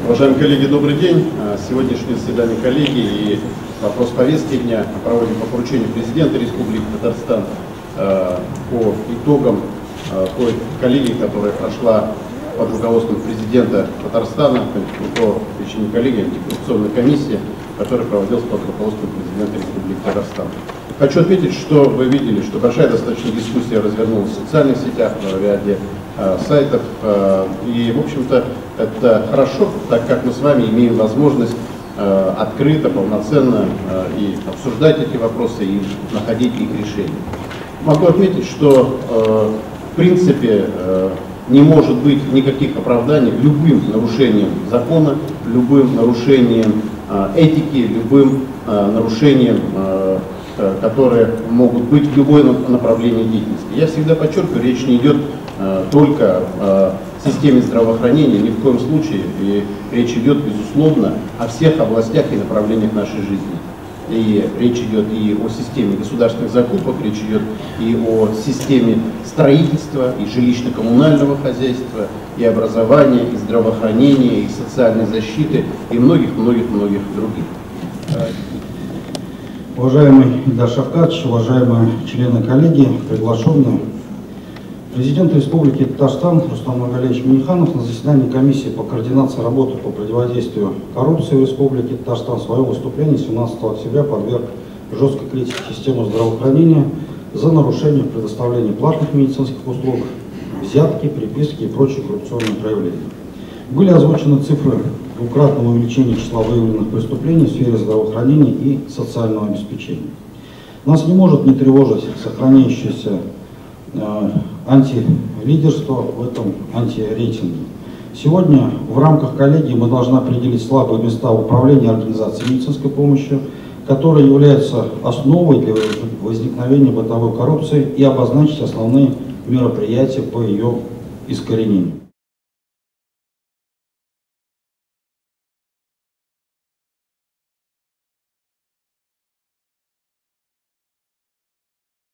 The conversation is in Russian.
Уважаемые коллеги, добрый день. Сегодняшнее заседание коллегии и вопрос повестки дня проводим по поручению президента Республики Татарстан по итогам той коллегии, которая прошла под руководством президента Татарстана, по причине коллегии антикоррупционной комиссии, которая проводилась под руководством президента Республики Татарстан. Хочу отметить, что вы видели, что большая достаточно дискуссия развернулась в социальных сетях, на ряде сайтов. И, в общем-то, это хорошо, так как мы с вами имеем возможность открыто, полноценно и обсуждать эти вопросы, и находить их решения. Могу отметить, что, в принципе, не может быть никаких оправданий любым нарушением закона, любым нарушением этики, любым нарушением, которые могут быть в любое направление деятельности. Я всегда подчеркиваю, речь не идет только о системе здравоохранения, ни в коем случае. И речь идет, безусловно, о всех областях и направлениях нашей жизни. И речь идет и о системе государственных закупок, речь идет и о системе строительства, и жилищно-коммунального хозяйства, и образования, и здравоохранения, и социальной защиты, и многих-многих-многих других. Уважаемый Ильдар Шавкатович, уважаемые члены коллегии, приглашенные, президент Республики Татарстан Рустам Нургалиевич Минниханов на заседании комиссии по координации работы по противодействию коррупции в Республике Татарстан в своем выступлении 17 октября подверг жесткой критике систему здравоохранения за нарушение предоставления платных медицинских услуг, взятки, приписки и прочие коррупционные проявления. Были озвучены цифры двукратного увеличения числа выявленных преступлений в сфере здравоохранения и социального обеспечения. Нас не может не тревожить сохраняющееся антилидерство в этом антирейтинге. Сегодня в рамках коллегии мы должны определить слабые места в управлении организацией медицинской помощи, которые являются основой для возникновения бытовой коррупции, и обозначить основные мероприятия по ее искоренению.